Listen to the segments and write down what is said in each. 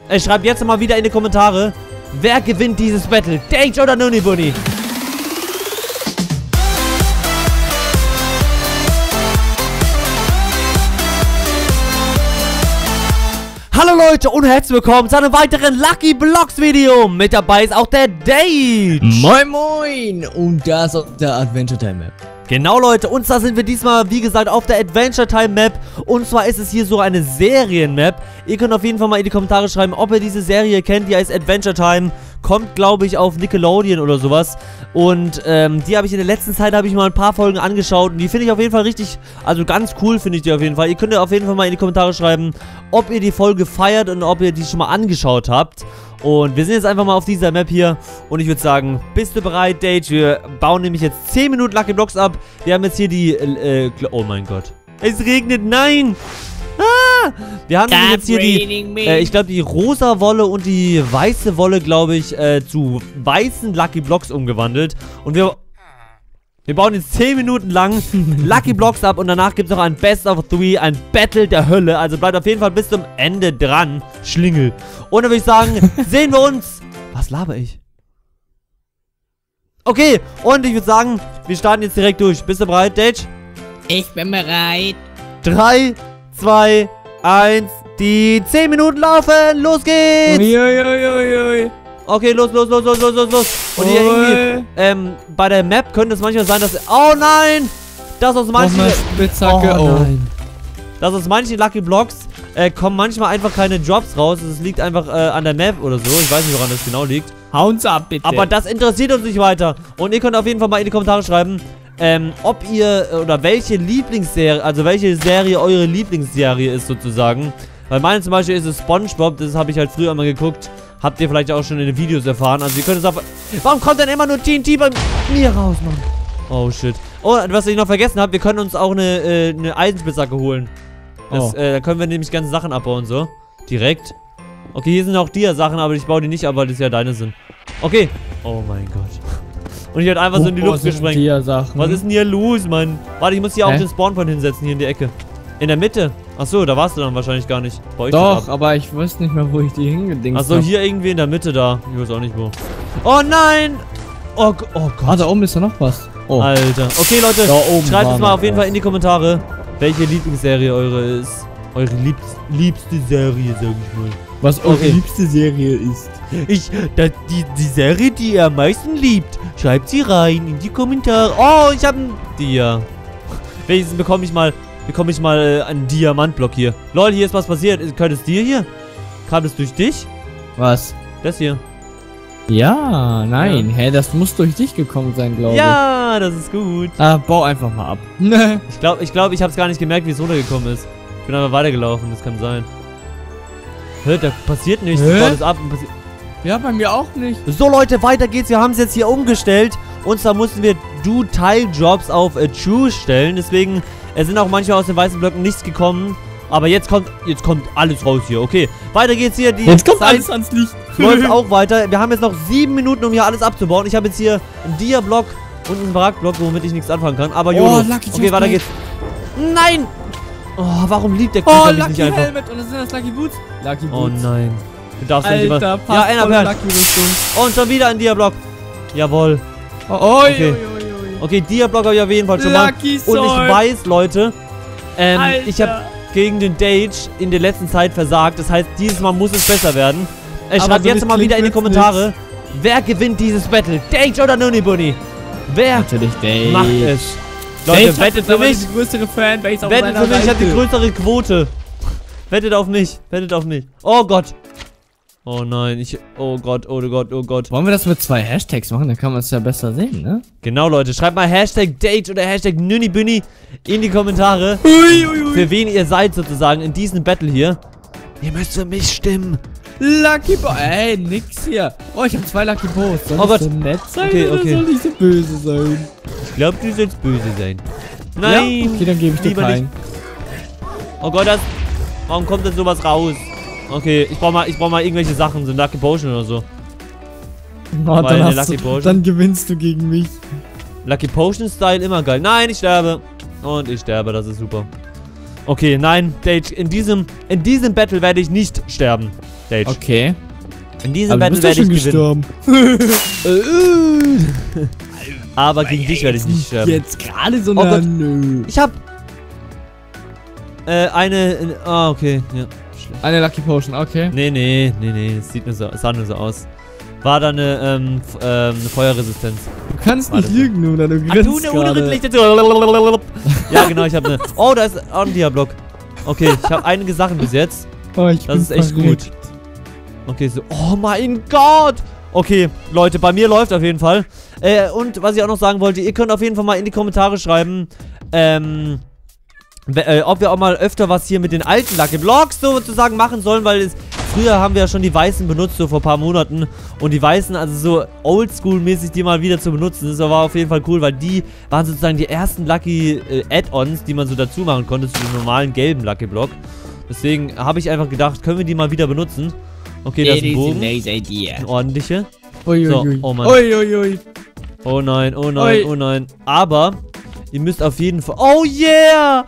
Schreibt jetzt mal wieder in die Kommentare, wer gewinnt dieses Battle? Dage oder Nunibunny? Hallo Leute und herzlich willkommen zu einem weiteren Lucky Blocks Video. Mit dabei ist auch der Dage. Moin moin. Und das auf der Adventure Time Map. Genau Leute, und zwar sind wir diesmal, wie gesagt, auf der Adventure Time Map. Und zwar ist es hier so eine Serienmap. Ihr könnt auf jeden Fall mal in die Kommentare schreiben, ob ihr diese Serie kennt. Die heißt Adventure Time. Kommt, glaube ich, auf Nickelodeon oder sowas. Und die habe ich in der letzten Zeit, habe ich mal ein paar Folgen angeschaut. Und die finde ich auf jeden Fall richtig, also ganz cool finde ich die auf jeden Fall. Ihr könnt ja auf jeden Fall mal in die Kommentare schreiben, ob ihr die Folge feiert und ob ihr die schon mal angeschaut habt. Und wir sind jetzt einfach mal auf dieser Map hier. Und ich würde sagen, bist du bereit, Dage? Wir bauen nämlich jetzt 10 Minuten Lucky Blocks ab. Wir haben jetzt hier die, oh mein Gott. Es regnet, nein! Ah! Wir haben jetzt hier die, ich glaube die rosa Wolle und die weiße Wolle, glaube ich, zu weißen Lucky Blocks umgewandelt. Und wir bauen jetzt 10 Minuten lang Lucky Blocks ab und danach gibt es noch ein Best of 3, ein Battle der Hölle. Also bleibt auf jeden Fall bis zum Ende dran, Schlingel. Und dann würde ich sagen, sehen wir uns. Was laber ich? Okay, und ich würde sagen, wir starten jetzt direkt durch. Bist du bereit, Dage? Ich bin bereit. 3, 2, 1, die 10 Minuten laufen. Los geht's. Uiuiuiui. Okay, los. Und hier irgendwie, bei der Map könnte es manchmal sein, dass... Oh nein! Das aus manchen... Das aus manchen Lucky Blocks kommen manchmal einfach keine Drops raus. Es liegt einfach an der Map oder so. Ich weiß nicht, woran das genau liegt. Hauen Sie ab, bitte. Aber das interessiert uns nicht weiter. Und ihr könnt auf jeden Fall mal in die Kommentare schreiben, ob ihr oder welche Lieblingsserie, also welche Serie eure Lieblingsserie ist sozusagen. Weil meine zum Beispiel ist es SpongeBob, das habe ich halt früher immer geguckt. Habt ihr vielleicht auch schon in den Videos erfahren. Also ihr könnt es auf... Warum kommt denn immer nur TNT bei mir raus, Mann? Oh, shit. Oh, was ich noch vergessen habe, wir können uns auch eine Eisenspitzhacke holen. Das, da können wir nämlich ganze Sachen abbauen, so. Direkt. Okay, hier sind auch Dia-Sachen, aber ich baue die nicht ab, weil das ja deine sind. Okay. Oh mein Gott. Und ich werde einfach so in die Luft gesprengt. Was ist denn hier los, Mann? Warte, ich muss hier auch den Spawnpoint hinsetzen, hier in die Ecke. In der Mitte. Achso, da warst du dann wahrscheinlich gar nicht. Doch, aber ich weiß nicht mehr, wo ich die hingedingst habe. Achso, hier irgendwie in der Mitte da. Ich weiß auch nicht wo. Oh nein! Oh Gott. Ah, da oben ist ja noch was. Oh. Alter. Okay, Leute, schreibt es mal auf jeden Fall in die Kommentare, welche Lieblingsserie eure ist. Eure liebste Serie, sag ich mal. Was eure liebste Serie ist. Die Serie, die ihr am meisten liebt. Schreibt sie rein in die Kommentare. Oh, ich habe ein Dia. Wenigstens bekomme ich mal einen Diamantblock hier. Lol, hier ist was passiert. Könnte es dir hier? Kam das durch dich? Was? Das hier. Ja, nein. Ja. Hä, das muss durch dich gekommen sein, glaube ich. Ja, das ist gut. Ah, bau einfach mal ab. Ich glaube, ich habe es gar nicht gemerkt, wie es runtergekommen ist. Ich bin aber weitergelaufen, das kann sein. Hä, da passiert nichts. Das ab und passiert. Ja, bei mir auch nicht. So, Leute, weiter geht's. Wir haben es jetzt hier umgestellt. Und zwar mussten wir Do-Tile-Jobs auf True stellen. Deswegen sind auch manchmal aus den weißen Blöcken nichts gekommen. Aber jetzt kommt alles raus hier. Okay, weiter geht's hier. Jetzt kommt alles ans Licht. Läuft auch weiter. Wir haben jetzt noch 7 Minuten, um hier alles abzubauen. Ich habe jetzt hier einen Dia-Block und einen Barack-Block, womit ich nichts anfangen kann. Aber YOLO. Okay, weiter geht's. Nein! Oh, warum liebt der Creeper mich nicht einfach? Helmet. Und das sind das Lucky Boots. Lucky Boots. Oh nein. Du darfst nicht immer... Ja, Enderperl. Und schon wieder ein Dia-Block. Jawohl. Okay. Okay, Dia-Block habe ich auf jeden Fall schon mal. Und ich weiß, Leute, ich habe gegen den Dage in der letzten Zeit versagt. Das heißt, dieses Mal muss es besser werden. Schreibt jetzt mal wieder in die Kommentare, wer gewinnt dieses Battle? Dage oder Nunibunny? Wer macht es? Leute, wettet für mich. Die größere Fanbase auf wettet für mich, ich habe die größere Quote. Wettet auf mich, Oh Gott. Oh nein, oh Gott. Wollen wir das mit 2 Hashtags machen? Dann kann man es ja besser sehen, ne? Genau, Leute. Schreibt mal Hashtag Date oder Hashtag Nunibunny in die Kommentare. Für wen ihr seid sozusagen in diesem Battle hier. Ihr müsst für mich stimmen. Lucky Bo. Ey, nix hier. Oh, ich habe 2 Lucky Bows. Soll ich so nett sein oder soll ich so böse sein? Ich glaube, du sollst böse sein. Nein. Ja? Okay, dann gebe ich dir keinen. Oh Gott, warum kommt denn sowas raus? Okay, ich brauch mal irgendwelche Sachen, so ein Lucky Potion oder so. Oh, dann gewinnst du gegen mich. Lucky Potion Style immer geil. Nein, ich sterbe. Und ich sterbe, das ist super. Okay, nein, Dage, in diesem Battle werde ich nicht sterben. Dage. Okay. In diesem Battle werde ich gewinnen. Aber gegen dich werde ich nicht sterben. Jetzt gerade so eine... Ich hab... okay. Ja. Eine Lucky Potion, okay. Nee. Es sah nur so aus. War da eine Feuerresistenz. Du kannst nicht lügen, Nuna, du grinst du eine unreflektierte... Ja, genau, ich habe eine... Oh, da ist auch ein Dia-Block. Okay, ich habe einige Sachen bis jetzt. Oh, das ist echt gut. Okay, so... Oh mein Gott! Okay, Leute, bei mir läuft auf jeden Fall. Und was ich auch noch sagen wollte, ihr könnt auf jeden Fall mal in die Kommentare schreiben, ob wir auch mal öfter was hier mit den alten Lucky Blocks sozusagen machen sollen, weil früher haben wir ja schon die weißen benutzt, so vor ein paar Monaten. Und die weißen, also so oldschool-mäßig die mal wieder zu benutzen, das war auf jeden Fall cool, weil die waren sozusagen die ersten Lucky Add-ons, die man so dazu machen konnte zu dem normalen gelben Lucky Block. Deswegen habe ich einfach gedacht, können wir die mal wieder benutzen. Okay, das ist ein Bogen. Ein ordentliche. So, oh Mann. Oh nein, oh nein, oh nein. Aber ihr müsst auf jeden Fall... Oh yeah!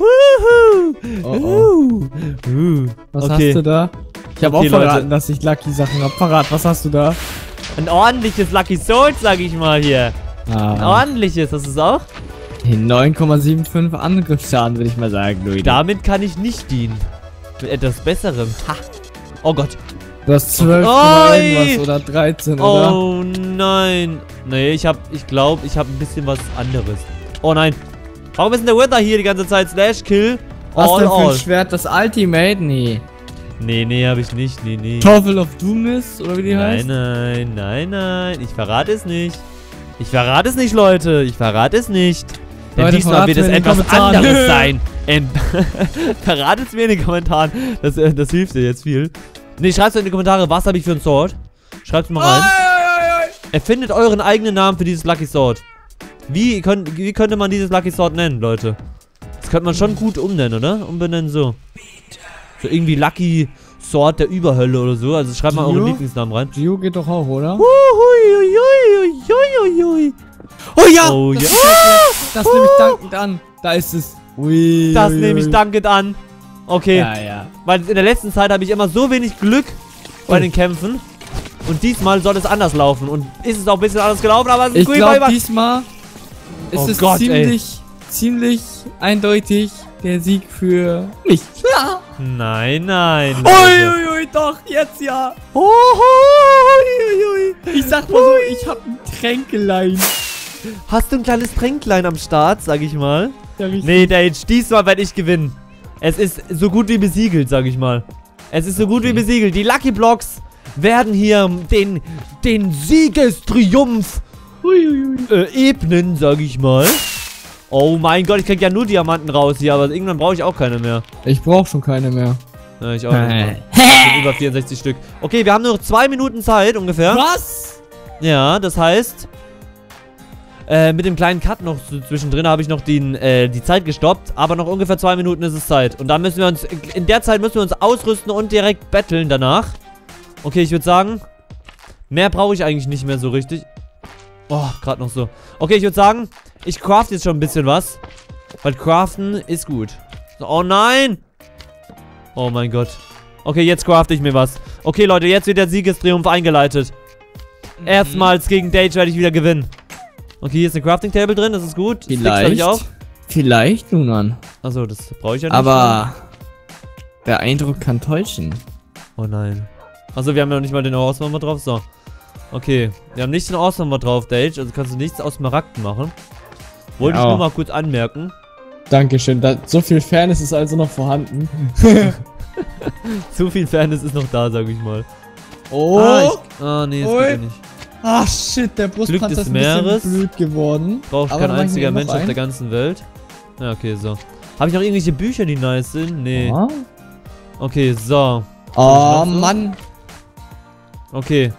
Woohoo! Was hast du da? Ich habe auch verraten, dass ich Lucky-Sachen habe. Verrat, was hast du da? Ein ordentliches Lucky Sword, sag ich mal hier. Ein ordentliches, hast du es auch? 9,75 Angriffsschaden, würde ich mal sagen, Leute. Damit kann ich nicht dienen. Mit etwas Besserem. Ha! Oh Gott. Du hast 12 irgendwas oder 13, oder? Oh nein. Nee, ich glaube, ich habe ein bisschen was anderes. Oh nein. Warum ist denn der Wither hier die ganze Zeit? Slash Kill. Was denn für ein Schwert? Das Ultimate? Nee. Nee, habe ich nicht. Nee. Tafel of Doomness, oder wie die heißt? Nein. Ich verrate es nicht. Leute. Ich verrate es nicht. Denn Leute, diesmal wird es etwas anderes sein. Verratet es mir in den Kommentaren. Das hilft dir jetzt viel. Nee, schreibt in die Kommentare, was habe ich für ein Sword. Schreibt es mal rein. Erfindet euren eigenen Namen für dieses Lucky Sword. Wie könnte man dieses Lucky Sword nennen, Leute? Das könnte man schon gut umnennen, oder? Umbenennen so. So irgendwie Lucky Sword der Überhölle oder so. Also schreibt mal euren Lieblingsnamen rein. Gio geht doch auch, oder? Oh ja! Das nehme ich dankend an. Da ist es. Das nehme ich dankend an. Okay. Ja. Weil in der letzten Zeit habe ich immer so wenig Glück bei den Kämpfen. Und diesmal soll es anders laufen. Und ist es auch ein bisschen anders gelaufen, aber es ist gut. Ich glaube, diesmal ist es ziemlich eindeutig der Sieg für mich. Ja. Nein. Uiuiui, doch, jetzt ja. Ich sag mal so, ich hab ein Tränkelein. Hast du ein kleines Tränklein am Start, sag ich mal? Ja, nee, Dage, diesmal werde ich gewinnen. Es ist so gut wie besiegelt, sag ich mal. Es ist so gut wie besiegelt. Die Lucky Blocks werden hier den Siegestriumph ebnen, sag ich mal. Oh mein Gott, ich krieg ja nur Diamanten raus hier, aber irgendwann brauche ich auch keine mehr. Ich brauche schon keine mehr. Ja, ich auch nicht. Ich bin über 64 Stück. Okay, wir haben nur noch 2 Minuten Zeit ungefähr. Was? Ja, das heißt... mit dem kleinen Cut noch zwischendrin habe ich noch die Zeit gestoppt. Aber noch ungefähr 2 Minuten ist es Zeit. Und dann müssen wir uns... In der Zeit müssen wir uns ausrüsten und direkt battlen danach. Okay, ich würde sagen... Mehr brauche ich eigentlich nicht mehr so richtig. Oh, gerade noch so. Okay, ich würde sagen... Ich craft jetzt schon ein bisschen was. Weil craften ist gut. Oh nein! Oh mein Gott. Okay, jetzt crafte ich mir was. Okay, Leute, jetzt wird der Siegestriumph eingeleitet. Erstmals gegen Dage werde ich wieder gewinnen. Okay, hier ist eine Crafting Table drin, das ist gut. Vielleicht, Nunan. Achso, das brauche ich ja nicht. Aber der Eindruck kann täuschen. Oh nein. Achso, wir haben ja noch nicht mal den Ausnahme drauf. So. Okay, wir haben nicht den Ausnahme drauf, Dage. Also kannst du nichts aus Smaragden machen. Wollte ich nur mal kurz anmerken. Dankeschön. So viel Fairness ist also noch vorhanden. Zu viel Fairness ist noch da, sag ich mal. Oh! Nee, das geht ja nicht. Ah, shit, der Brustpanzer ist ein bisschen blöd geworden. Braucht kein einziger Mensch auf der ganzen Welt. Ja, okay, so. Habe ich noch irgendwelche Bücher, die nice sind? Nee. Oh. Okay, so. Oh, Mann. Okay.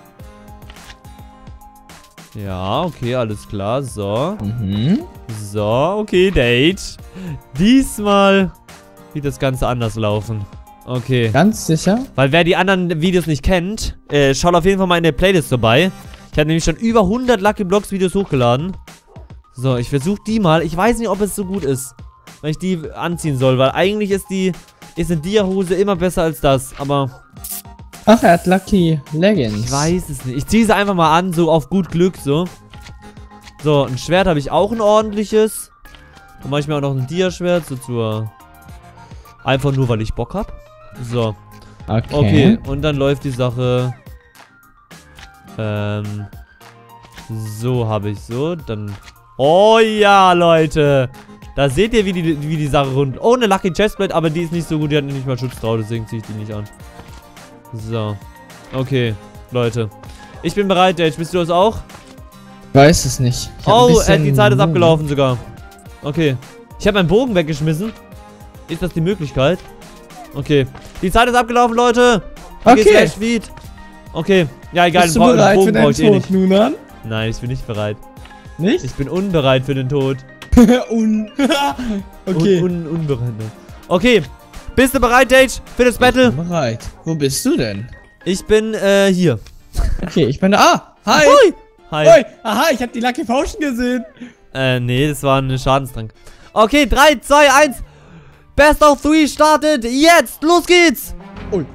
Ja, okay, alles klar. So. So, okay, Dage. Diesmal wird das Ganze anders laufen. Okay. Ganz sicher? Weil wer die anderen Videos nicht kennt, schaut auf jeden Fall mal in der Playlist vorbei. Ich habe nämlich schon über 100 Lucky Blocks Videos hochgeladen. So, ich versuche die mal. Ich weiß nicht, ob es so gut ist, wenn ich die anziehen soll, weil eigentlich ist eine Dia-Hose immer besser als das. Aber Ach, er hat Lucky Leggings. Ich weiß es nicht. Ich ziehe sie einfach mal an, so auf gut Glück, so. So, ein Schwert habe ich auch ein ordentliches. Dann mache ich mir auch noch ein Dia-Schwert, so zur... Einfach nur, weil ich Bock habe. So. Okay, und dann läuft die Sache... So habe ich so, dann... Oh ja, Leute! Da seht ihr, wie die Sache rund... Oh, eine Lucky Chestplate, aber die ist nicht so gut, die hat nicht mal Schutz drauf, deswegen ziehe ich die nicht an. So. Okay, Leute. Ich bin bereit, Dage. Bist du das auch? Weiß es nicht. Oh, die Zeit ist abgelaufen sogar. Okay. Ich habe meinen Bogen weggeschmissen. Ist das die Möglichkeit? Okay. Die Zeit ist abgelaufen, Leute. Okay. Okay. Ja, egal. Bist du bereit für deinen Tod, Nunan? Nein, ich bin nicht bereit. Nicht? Ich bin unbereit für den Tod. Okay. Unbereit. Okay. Bist du bereit, Dage, für das Battle? Ich bin bereit. Wo bist du denn? Ich bin, hier. Okay, ich bin da. Ah, hi. Hui. Hi. Hui. Aha, ich habe die Lucky Potion gesehen. Nee, das war ein Schadenstrank. Okay, 3, 2, 1. Best of 3 startet jetzt. Los geht's. Ui.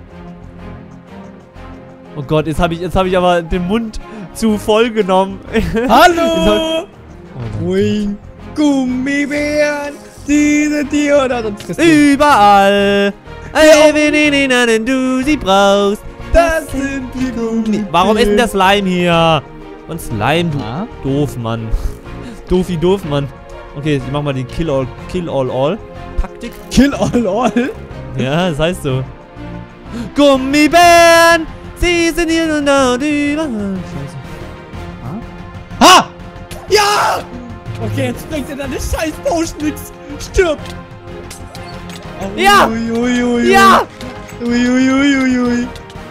Oh Gott, jetzt hab ich aber den Mund zu voll genommen. Hallo. Ui. Gummibären. Diese Tiere. Überall. Wenn du sie brauchst. Das sind die Gummi. Warum ist denn der Slime hier? Und Slime, du doof, Mann. Doof, Mann. Okay, ich mach mal die Kill all Taktik. Kill all? Ja, das heißt so. Gummibären, sie sind hier und da und überall. Scheiße. Ha! Ja! Okay, jetzt bringt er deine scheiß Potion nix. Stirb! Oh, Ja! Ui. Ja! Ui.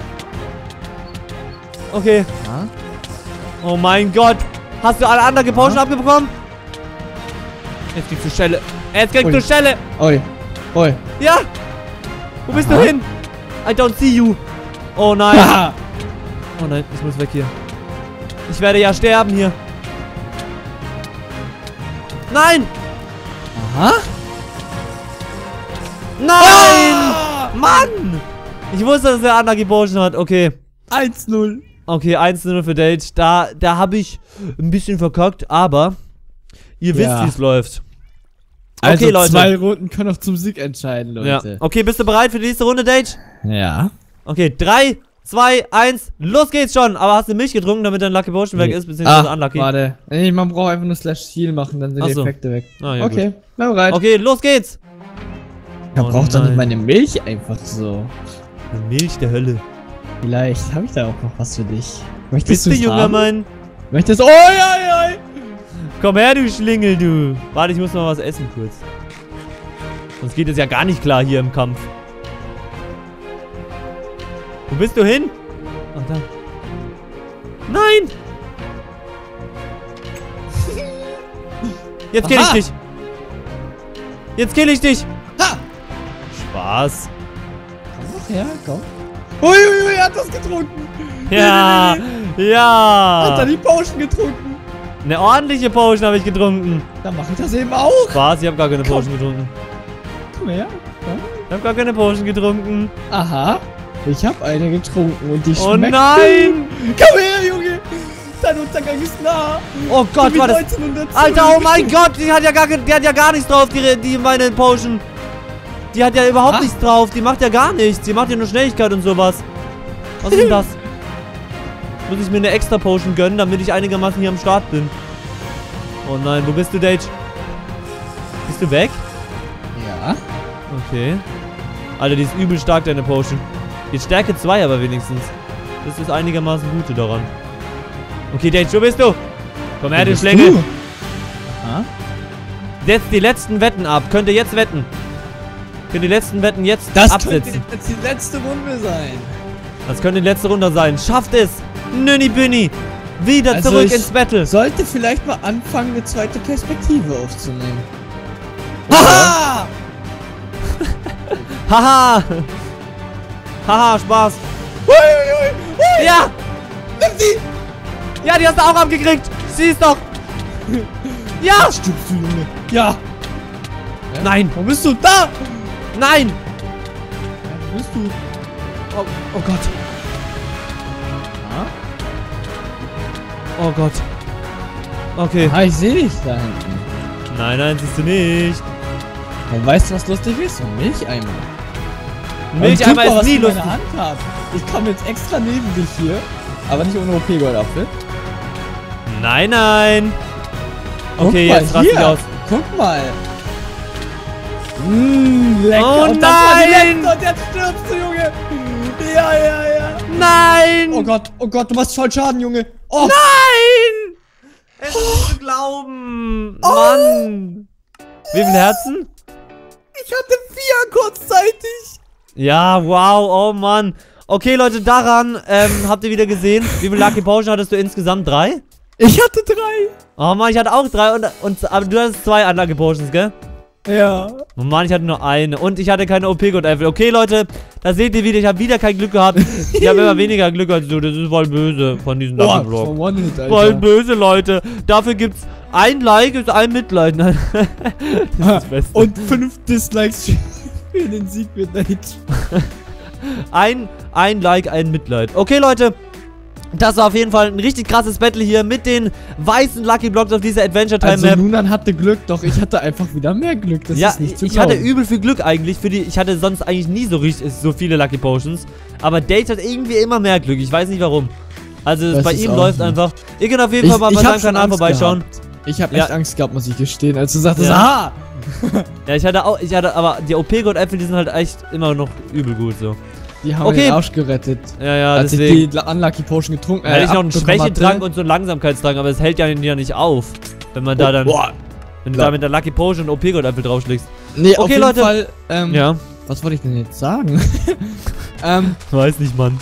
Okay. Oh mein Gott. Hast du alle anderen Potion abbekommen? Jetzt kriegst du Schelle. Jetzt kriegst du Schelle. Oi. Ja. Wo bist du hin? I don't see you. Oh nein. Oh nein, ich muss weg hier. Ich werde ja sterben hier. Nein. Aha. Nein. Mann. Ich wusste, dass der Anarchy Potion hat. Okay. 1-0. Okay, 1-0 für Dage. Da habe ich ein bisschen verkackt, aber ihr wisst, wie es läuft. Also okay, Leute. 2 Runden können auch zum Sieg entscheiden, Leute. Ja. Okay, bist du bereit für die nächste Runde, Dage? Ja. Okay, 3, 2, 1, los geht's schon. Aber hast du Milch getrunken, damit dein Lucky Potion weg ist, beziehungsweise Unlucky? Warte. Nee, man braucht einfach nur /Heal machen, dann sind die Effekte weg. Ah, ja, okay, gut. bin bereit. Okay, los geht's. Man braucht doch nicht meine Milch einfach so. Milch der Hölle. Vielleicht habe ich da auch noch was für dich. Möchtest du, junger Mann? Möchtest du? Oi. Komm her, du Schlingel, du. Warte, ich muss mal was essen kurz. Sonst geht es ja gar nicht klar hier im Kampf. Wo bist du hin? Ach, da. Nein! Jetzt kill ich dich. Jetzt kill ich dich. Ha! Spaß. Ja, komm. Ui, er hat das getrunken. Ja, ja. Hat er die Potion getrunken? Eine ordentliche Potion habe ich getrunken. Dann mache ich das eben auch. Spaß, ich habe gar keine Potion getrunken. Komm her. Komm. Ich habe gar keine Potion getrunken. Aha. Ich habe eine getrunken und die schmeckt. Oh nein! Komm her, Junge. Dein Untergang ist nah. Oh Gott, war das... Alter, oh mein Gott, die hat ja gar nichts drauf, die meine Potion. Die hat ja überhaupt nichts drauf. Die macht ja gar nichts. Die macht ja nur Schnelligkeit und sowas. Was ist denn das? Muss ich mir eine extra Potion gönnen, damit ich einigermaßen hier am Start bin. Oh nein, wo bist du, Dage? Bist du weg? Ja. Okay. Alter, die ist übel stark, deine Potion. Jetzt Stärke 2 aber wenigstens. Das ist einigermaßen Gute daran. Okay, Dage, wo bist du? Komm her, du Schlängel. Aha. Setzt die letzten Wetten ab. Könnt ihr jetzt wetten? Könnt ihr die letzten Wetten jetzt absetzen? Das könnte jetzt die letzte Runde sein. Das könnte die letzte Runde sein. Schafft es! Nünni Bünni! Wieder zurück ins Battle! Sollte vielleicht mal anfangen, eine zweite Perspektive aufzunehmen. Haha! Haha! Haha, Spaß! Ui. Ja! Nimm sie! Ja, die hast du auch abgekriegt! Siehst doch! Ja! Stirbst du, Junge? Ja! Nein! Wo bist du? Da! Nein! Wo bist du? Oh Gott! Oh Gott. Okay. Ah, ich sehe dich da hinten. Nein, nein, siehst du nicht. Und weißt du, was lustig ist? Ein Milcheimer. Milcheimer ist nie lustig. Hand hat. Ich komme jetzt extra neben dich hier. Aber nicht ohne OP-Goldapfel. Nein, nein. Okay, jetzt raste ich aus. Guck mal. Lecker. Oh und nein. Und jetzt stirbst du, Junge. Ja. Nein. Oh Gott, du machst voll Schaden, Junge. Oh. Nein. Es ist nicht zu glauben. Mann. Wie viele Herzen? Ich hatte 4 kurzzeitig. Ja, wow, oh Mann. Okay, Leute, daran habt ihr wieder gesehen. Wie viele Lucky Potion hattest du insgesamt? 3? Ich hatte 3. Oh Mann, ich hatte auch 3 aber du hattest 2 Unlucky Potions, gell? Ja. Oh Mann, ich hatte nur eine und ich hatte keine OP-Gold-Äpfel. Okay, Leute, da seht ihr wieder, ich habe wieder kein Glück gehabt. Ich habe immer weniger Glück als du. Das ist voll böse von diesem Lucky Block. Voll böse, Leute. Dafür gibt's ein Like und ein Mitleid. Nein. Das ist das Beste. Und 5 Dislikes für den Sieg mit Nate. Ein Like, ein Mitleid. Okay, Leute. Das war auf jeden Fall ein richtig krasses Battle hier mit den weißen Lucky Blocks auf dieser Adventure Time Map. Also Nunan hatte Glück, doch ich hatte einfach wieder mehr Glück. Das ist nicht zu glauben. Ich hatte übel viel Glück eigentlich. Ich hatte sonst eigentlich nie so viele Lucky Potions. Aber Date hat irgendwie immer mehr Glück. Ich weiß nicht warum. Also bei ihm läuft einfach. Ihr könnt auf jeden Fall mal bei seinem Kanal vorbeischauen. Ich habe echt Angst gehabt, muss ich gestehen, als du sagtest, ja, ich hatte aber die OP-Gold-Äpfel, die sind halt echt immer noch übel gut so. Die haben den Arsch gerettet. Ja, als deswegen. Ich die Unlucky Potion getrunken hatte ich noch einen Schwächetrank und so einen Langsamkeitstrank, aber es hält ja nicht auf. Wenn man da dann. Wenn du da mit der Lucky Potion und OP-Gold-Äpfel draufschlägst. Nee, okay, auf jeden Fall, ja. Was wollte ich denn jetzt sagen? Weiß nicht, Mann.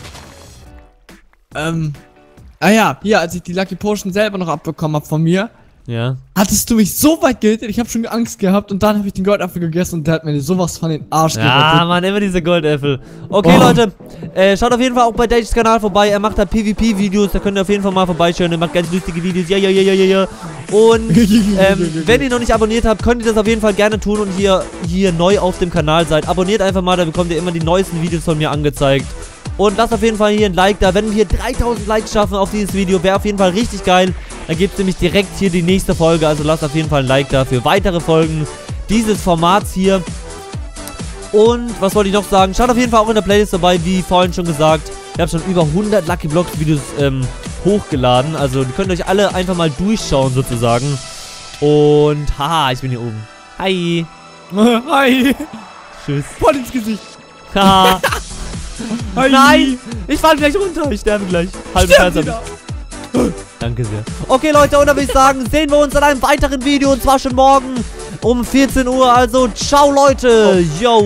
Hier, als ich die Lucky Potion selber noch abbekommen habe von mir. Ja. Hattest du mich so weit gehittet, ich habe schon Angst gehabt und dann habe ich den Goldapfel gegessen und der hat mir sowas von den Arsch gerettet. Ja, Mann, immer diese Goldäpfel. Okay, Leute, schaut auf jeden Fall auch bei Dages Kanal vorbei. Er macht da PvP-Videos, da könnt ihr auf jeden Fall mal vorbeischauen. Er macht ganz lustige Videos. Ja. Und wenn ihr noch nicht abonniert habt, könnt ihr das auf jeden Fall gerne tun und hier neu auf dem Kanal seid. Abonniert einfach mal, da bekommt ihr immer die neuesten Videos von mir angezeigt. Und lasst auf jeden Fall hier ein Like da. Wenn wir 3000 Likes schaffen auf dieses Video, wäre auf jeden Fall richtig geil. Dann gibt es nämlich direkt hier die nächste Folge. Also lasst auf jeden Fall ein Like da für weitere Folgen dieses Formats hier. Und was wollte ich noch sagen? Schaut auf jeden Fall auch in der Playlist vorbei, wie vorhin schon gesagt. Ich habe schon über 100 Lucky Blocks Videos hochgeladen. Also die könnt euch alle einfach mal durchschauen sozusagen. Und haha, ich bin hier oben. Hi. Hi. Tschüss. Voll ins Gesicht. Haha. Nein, ich falle gleich runter. Ich sterbe gleich. Halbe Herz. Danke sehr. Okay, Leute, und dann würde ich sagen, sehen wir uns in einem weiteren Video. Und zwar schon morgen um 14 Uhr. Also, ciao, Leute. Yo.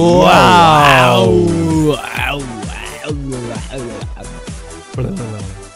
Wow.